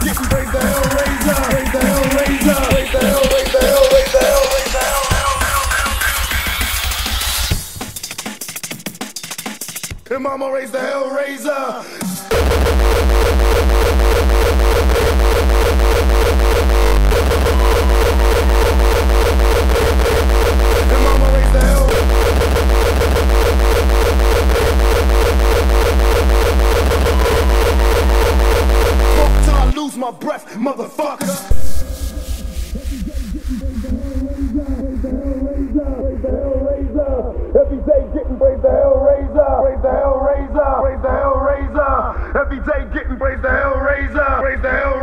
getting praise the Hellrazor, praise the Hellrazor, praise the Hell, praise the Hell, praise the Hell, praise the Hell. Hey mama, raise the Hellrazor. My breath, motherfucker. Every day getting praise the Hellrazor, praise the Hellrazor, praise the Hellrazor. Every day getting praise the Hellrazor, praise the Hellrazor.